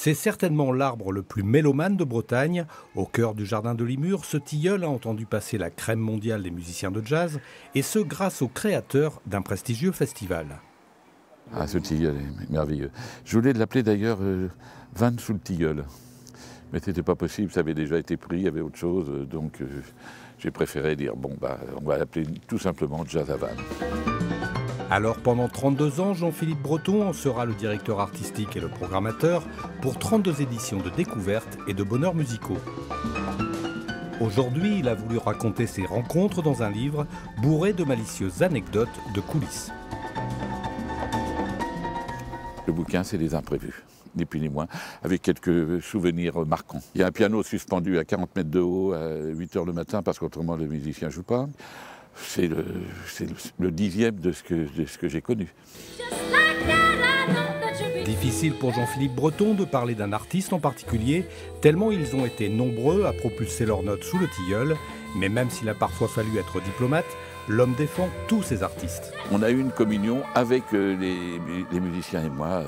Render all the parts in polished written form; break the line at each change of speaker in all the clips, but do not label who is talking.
C'est certainement l'arbre le plus mélomane de Bretagne. Au cœur du jardin de Limur, ce tilleul a entendu passer la crème mondiale des musiciens de jazz, et ce grâce au créateur d'un prestigieux festival.
Ah, ce tilleul est merveilleux. Je voulais l'appeler d'ailleurs Vannes sous le tilleul. Mais ce n'était pas possible, ça avait déjà été pris, il y avait autre chose. Donc j'ai préféré dire, on va l'appeler tout simplement Jazz à Vannes.
Alors pendant 32 ans, Jean-Philippe Breton en sera le directeur artistique et le programmateur pour 32 éditions de découvertes et de bonheurs musicaux. Aujourd'hui, il a voulu raconter ses rencontres dans un livre bourré de malicieuses anecdotes de coulisses.
Le bouquin, c'est les imprévus, ni plus ni moins, avec quelques souvenirs marquants. Il y a un piano suspendu à 40 mètres de haut à 8 h le matin parce qu'autrement le musicien ne joue pas. C'est le dixième de ce que j'ai connu.
Difficile pour Jean-Philippe Breton de parler d'un artiste en particulier, tellement ils ont été nombreux à propulser leurs notes sous le tilleul. Mais même s'il a parfois fallu être diplomate, l'homme défend tous ses artistes.
On a eu une communion avec les musiciens et moi.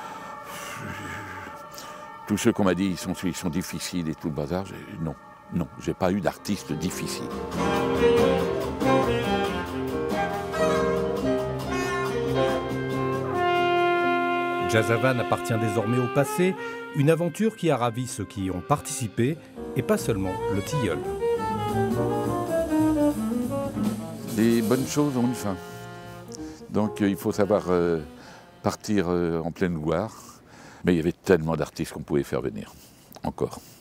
Tous ceux qu'on m'a dit ils sont difficiles et tout le bazar, non, j'ai pas eu d'artiste difficile.
Jazz à Vannes appartient désormais au passé, une aventure qui a ravi ceux qui y ont participé, et pas seulement le tilleul.
Les bonnes choses ont une fin. Donc il faut savoir partir en pleine gloire. Mais il y avait tellement d'artistes qu'on pouvait faire venir, encore.